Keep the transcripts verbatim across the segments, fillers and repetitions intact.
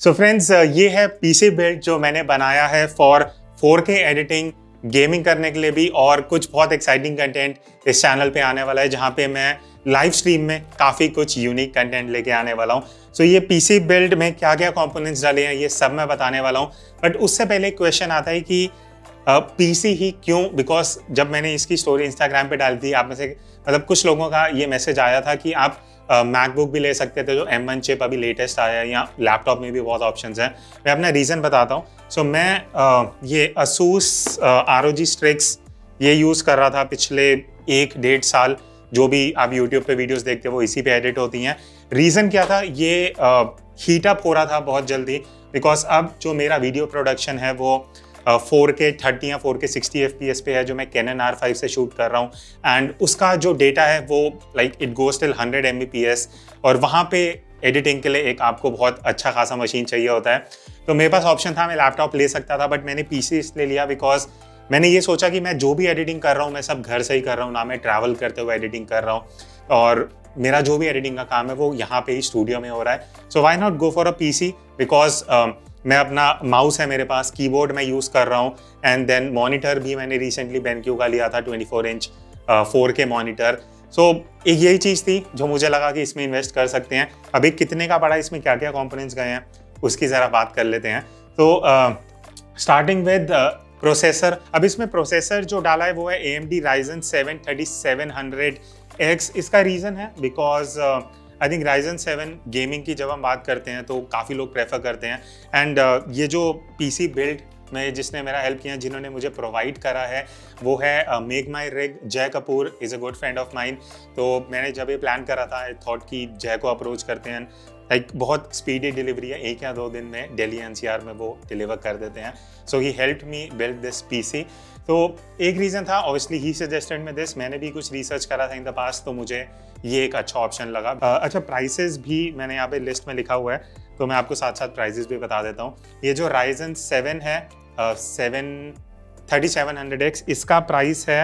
So friends, ये है PC build जो मैंने बनाया है for four K editing, gaming करने के लिए भी, और कुछ बहुत एक्साइटिंग कंटेंट इस चैनल पे आने वाला है जहाँ पे मैं लाइव स्ट्रीम में काफ़ी कुछ यूनिक कंटेंट लेके आने वाला हूँ। सो so, ये पीसी बिल्ड में क्या क्या कंपोनेंट्स डाले हैं ये सब मैं बताने वाला हूँ। बट उससे पहले क्वेश्चन आता है कि पीसी uh, ही क्यों? बिकॉज जब मैंने इसकी स्टोरी इंस्टाग्राम पे डाली थी, आप में से मतलब कुछ लोगों का ये मैसेज आया था कि आप मैकबुक uh, भी ले सकते थे, जो एम वन चिप अभी लेटेस्ट आया है, या लैपटॉप में भी बहुत ऑप्शंस हैं। मैं अपना रीज़न बताता हूँ। सो so, मैं uh, ये Asus R O G Strix ये यूज़ कर रहा था पिछले एक डेढ़ साल। जो भी आप यूट्यूब पे वीडियोस देखते हो वो इसी पे एडिट होती हैं। रीज़न क्या था? ये हीट अप हो रहा था बहुत जल्दी, बिकॉज अब जो मेरा वीडियो प्रोडक्शन है वो फोर के थर्टी या फोर के सिक्सटी एफ पी एस पे है, जो मैं कैनन आर फाइव से शूट कर रहा हूँ। एंड उसका जो डेटा है वो like it goes till hundred M B P S, और वहाँ पे एडिटिंग के लिए एक आपको बहुत अच्छा खासा मशीन चाहिए होता है। तो मेरे पास ऑप्शन था, मैं लैपटॉप ले सकता था, बट मैंने पीसी इसलिए लिया बिकॉज मैंने ये सोचा कि मैं जो भी एडिटिंग कर रहा हूँ मैं सब घर से ही कर रहा हूँ, ना मैं ट्रैवल करते हुए एडिटिंग कर रहा हूँ, और मेरा जो भी एडिटिंग का काम है वो यहाँ पे ही स्टूडियो में हो रहा है। So why not go for a PC, because मैं अपना माउस है मेरे पास, कीबोर्ड मैं यूज़ कर रहा हूँ, एंड देन मॉनिटर भी मैंने रिसेंटली बेनक्यू का लिया था, twenty four inch four K monitor. So एक यही चीज़ थी जो मुझे लगा कि इसमें इन्वेस्ट कर सकते हैं। अभी कितने का पड़ा, इसमें क्या क्या कंपोनेंट्स गए हैं उसकी ज़रा बात कर लेते हैं। तो स्टार्टिंग विद प्रोसेसर। अब इसमें प्रोसेसर जो डाला है वो है A M D Ryzen seven thirty seven hundred X. इसका रीज़न है because I think Ryzen seven gaming की जब हम बात करते हैं तो काफ़ी लोग प्रेफर करते हैं। एंड uh, ये जो पीसी बिल्ड में जिसने मेरा हेल्प किया, जिन्होंने मुझे प्रोवाइड करा है, वो है make my rig. Jay Kapoor is a good friend of mine. तो मैंने जब ये प्लान करा था, आई थॉट कि जय को अप्रोच करते हैं। लाइक बहुत स्पीडी डिलीवरी है, एक या दो दिन में दिल्ली एन सी आर में वो डिलीवर कर देते हैं। So he helped me build this PC. तो एक रीज़न था, obviously he suggested me this. मैंने भी कुछ रिसर्च करा था इन द पास्ट, तो मुझे ये एक अच्छा ऑप्शन लगा। uh, अच्छा, प्राइसेस भी मैंने यहाँ पे लिस्ट में लिखा हुआ है, तो मैं आपको साथ साथ प्राइसेस भी बता देता हूँ। ये जो Ryzen सेवन है seven thirty seven hundred X, इसका प्राइस है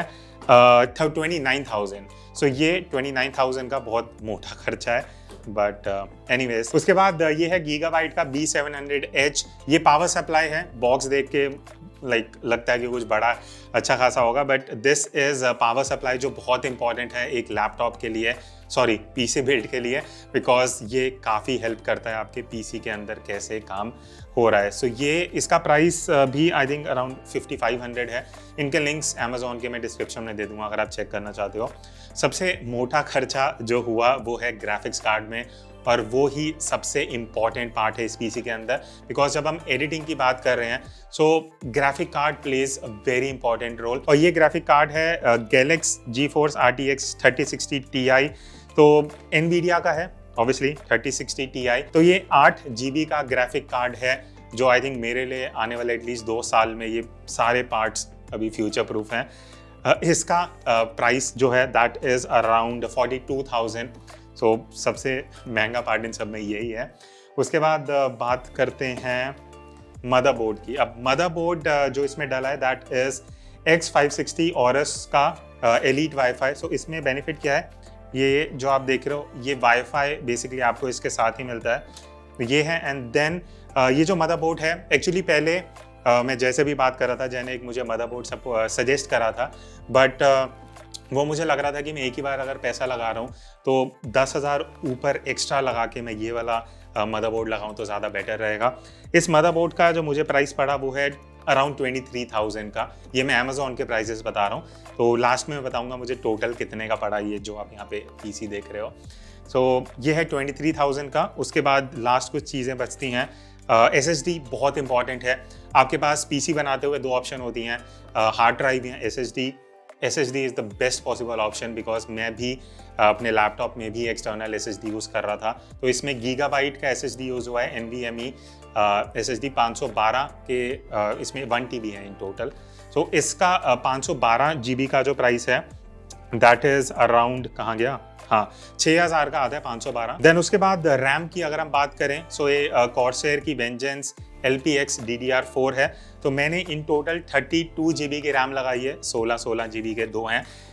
ट्वेंटी नाइन थाउजेंड। सो ये ट्वेंटी नाइन थाउजेंड का बहुत मोटा खर्चा है, बट एनीवेज। uh, उसके बाद uh, ये है गीगाबाइट का बी सेवन हंड्रेड एच। ये पावर सप्लाई है, बॉक्स देख के लाइक like, लगता है कि कुछ बड़ा अच्छा खासा होगा, but this is power supply जो बहुत इंपॉर्टेंट है एक लैपटॉप के लिए, सॉरी पीसी बिल्ड के लिए, बिकॉज ये काफ़ी हेल्प करता है आपके पीसी के अंदर कैसे काम हो रहा है। सो so, ये इसका प्राइस भी I think around fifty five hundred है। इनके लिंक्स अमेजोन के मैं डिस्क्रिप्शन में दे दूंगा अगर आप चेक करना चाहते हो। सबसे मोटा खर्चा जो हुआ वो है ग्राफिक्स कार्ड में, और वो ही सबसे इम्पॉर्टेंट पार्ट है इस पीसी के अंदर, बिकॉज जब हम एडिटिंग की बात कर रहे हैं so graphic card plays a very important role. और ये ग्राफिक कार्ड है Galax G force R T X thirty sixty T I. तो एनवीडिया का है obviously thirty sixty T I. तो ये आठ जी बी का ग्राफिक कार्ड है, जो आई थिंक मेरे लिए आने वाले एटलीस्ट दो साल में ये सारे पार्ट्स अभी फ्यूचर प्रूफ हैं। uh, इसका प्राइस uh, जो है that is around forty two thousand. So so, सबसे महंगा पार्ट इन सब में यही है। उसके बाद बात करते हैं मदरबोर्ड की। अब मदरबोर्ड जो इसमें डाला है that is X five sixty Aorus का एलीट वाईफाई। सो इसमें बेनिफिट क्या है, ये जो आप देख रहे हो ये वाईफाई बेसिकली आपको इसके साथ ही मिलता है, तो ये है। एंड देन ये जो मदरबोर्ड है, एक्चुअली पहले uh, मैं जैसे भी बात कर रहा था, जैने एक मुझे मदरबोर्ड सब सजेस्ट करा था, बट uh, वो मुझे लग रहा था कि मैं एक ही बार अगर पैसा लगा रहा हूँ तो दस हज़ार ऊपर एक्स्ट्रा लगा के मैं ये वाला मदरबोर्ड लगाऊँ तो ज़्यादा बेटर रहेगा। इस मदरबोर्ड का जो मुझे प्राइस पड़ा वो है अराउंड ट्वेंटी थ्री थाउजेंड का। ये मैं अमेजोन के प्राइसेस बता रहा हूँ, तो लास्ट में मैं बताऊँगा मुझे टोटल कितने का पड़ा ये जो आप यहाँ पे पीसी देख रहे हो। सो so, ये है ट्वेंटी थ्री थाउजेंड का। उसके बाद लास्ट कुछ चीज़ें बचती हैं। एस एस डी बहुत इंपॉर्टेंट है। आपके पास पीसी बनाते हुए दो ऑप्शन होती हैं, हार्ड ड्राइव या S S D. S S D is the best possible option, because मैं भी अपने लैपटॉप में भी external S S D use कर रहा था। तो इसमें गीगाबाइट का एस एस डी यूज़ हुआ है, N V M E S S D पाँच सौ बारह के, uh, इसमें वन टी बी है इन टोटल। सो so, इसका uh, पाँच सौ बारह जी बी का जो प्राइस है दैट इज़ अराउंड, कहाँ गया, हाँ छः हज़ार का आता है पाँच सौ बारह। देन उसके बाद रैम की अगर हम बात करें, सो so ये कॉर्सेयर uh, की Vengeance L P X D D R four है। तो मैंने in total thirty two G B की रैम लगाई है, सोलह सोलह जी बी के दो हैं।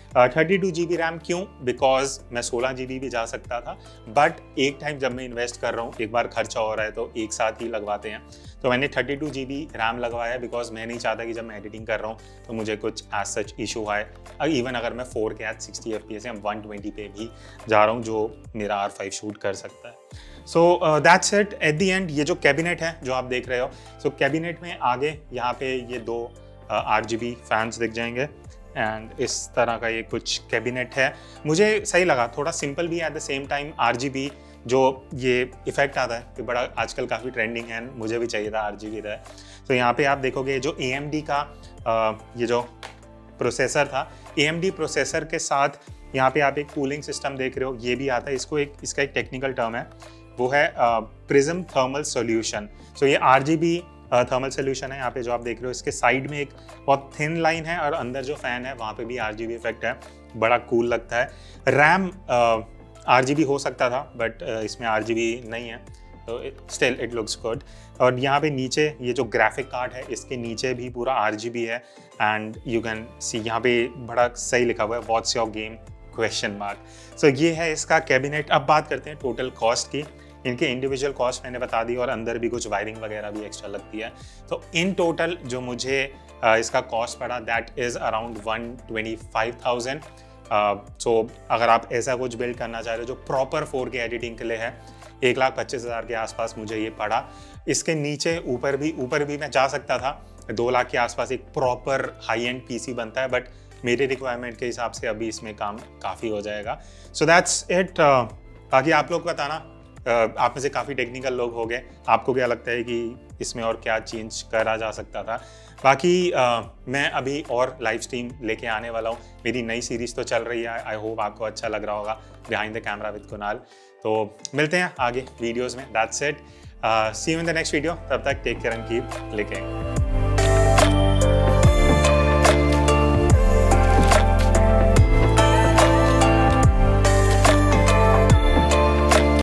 Thirty two G B RAM क्यों? बिकॉज मैं सोलह जी बी भी जा सकता था, बट एक टाइम जब मैं इन्वेस्ट कर रहा हूँ, एक बार खर्चा हो रहा है तो एक साथ ही लगवाते हैं, तो मैंने thirty two G B RAM लगवाया बिकॉज मैं नहीं चाहता कि जब मैं एडिटिंग कर रहा हूँ तो मुझे कुछ एज सच इशू आए। इवन अगर मैं four K at sixty F P S या वन ट्वेंटी पे भी जा रहा हूँ जो मेरा आर फाइव शूट कर सकता है। So that's it at the end. ये जो कैबिनेट है जो आप देख रहे हो, सो so, कैबिनेट में आगे यहाँ पे ये दो आर जी बी फैंस दिख जाएंगे एंड इस तरह का ये कुछ कैबिनेट है। मुझे सही लगा, थोड़ा सिंपल भी, at the same time R G B जो ये इफेक्ट आता है कि बड़ा आजकल काफ़ी ट्रेंडिंग है, मुझे भी चाहिए था आर जी बी रहा। तो यहाँ पे आप देखोगे जो ए एम डी का आ, ये जो प्रोसेसर था, ए एम डी प्रोसेसर के साथ यहाँ पे आप एक कूलिंग सिस्टम देख रहे हो, ये भी आता है। इसको एक इसका एक टेक्निकल टर्म है, वो है प्रिज्म थर्मल सॉल्यूशन। सो ये R G B thermal solution है। यहाँ पे जो आप देख रहे हो इसके साइड में एक बहुत थिन लाइन है और अंदर जो फैन है वहाँ पे भी आर जी बी इफेक्ट है, बड़ा कूल लगता है। रैम आर जी बी हो सकता था बट uh, इसमें आर जी बी नहीं है, तो स्टिल इट लुक्स गुड। और यहाँ पे नीचे ये जो ग्राफिक कार्ड है इसके नीचे भी पूरा आर जी बी है एंड यू कैन सी यहाँ पे बड़ा सही लिखा हुआ है what's your game question mark. So ये है इसका कैबिनेट। अब बात करते हैं टोटल कॉस्ट की। इनके इंडिविजुअल कॉस्ट मैंने बता दी और अंदर भी कुछ वायरिंग वगैरह भी एक्स्ट्रा लगती है। तो इन टोटल जो मुझे इसका कॉस्ट पड़ा that is around one twenty five thousand. So अगर आप ऐसा कुछ बिल्ड करना चाह रहे हो जो प्रॉपर फोर के एडिटिंग के लिए है, एक लाख पच्चीस हज़ार के आसपास मुझे ये पड़ा। इसके नीचे ऊपर भी ऊपर भी मैं जा सकता था, दो लाख के आसपास एक प्रॉपर हाई एंड पीसी बनता है, बट मेरे रिक्वायरमेंट के हिसाब से अभी इसमें काम काफ़ी हो जाएगा। So that's it. बाकी आप लोग बताना, Uh, आप में से काफ़ी टेक्निकल लोग हो गए, आपको क्या लगता है कि इसमें और क्या चेंज करा जा सकता था। बाकी uh, मैं अभी और लाइव स्ट्रीम लेके आने वाला हूँ, मेरी नई सीरीज़ तो चल रही है, आई होप आपको अच्छा लग रहा होगा, behind the camera with Kunal. तो मिलते हैं आगे वीडियोज़ में। That's it, see you in the next video. तब तक take care and keep licking.